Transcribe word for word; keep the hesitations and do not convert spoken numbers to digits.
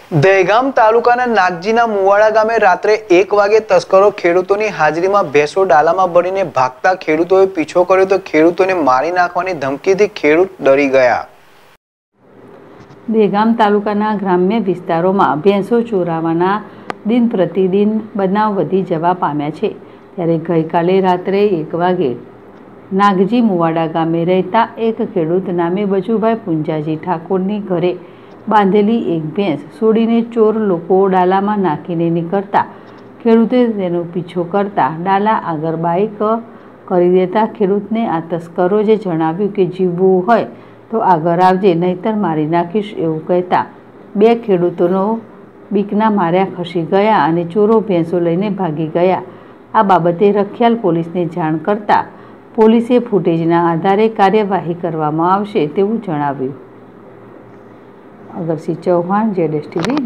દહેગામ તાલુકાના નાગજીના મુવાડા ગામે રાત્રે એક વાગે તસ્કરો ખેડૂતોની હાજરીમાં ભેંસો ડાલામાં ભરીને ભાગતા ખેડૂતોએ પીછો કર્યો તો ખેડૂતોને મારી નાખવાની ધમકીથી ખેડૂત ડરી ગયા। દહેગામ તાલુકાના ગ્રામ્ય વિસ્તારોમાં ભેંસો ચોરાવાના દિન પ્રતિદિન બનાવ વધી જવા પામ્યા છે। ત્યારે ગઈકાલે રાત્રે એક વાગે નાગજી મુવાડા ગામે રહેતા એક ખેડૂત નામે બચુભાઈ પુંજાજી ઠાકોરની ઘરે બાંધેલી એક ભેંસ છોડીને ચોર લોકો ડાલામાં નાખીને નીકળતા ખેડૂતે તેનો પીછો કરતા ડાલા આગળ બાઇક કરી દેતા ખેડૂતને આ તસ્કરોએ જણાવ્યું કે જીવવું હોય તો આગળ આવજે, નહીતર મારી નાખીશ એવું કહેતા બે ખેડૂતોનો બીકના માર્યા ખસી ગયા અને ચોરો ભેંસો લઈને ભાગી ગયા। આ બાબતે રખિયાલ પોલીસને જાણ કરતા પોલીસે ફૂટેજના આધારે કાર્યવાહી કરવામાં આવશે તેવું જણાવ્યું। અગરસિંહ ચૌહાણ, જેડેશ ટીવી।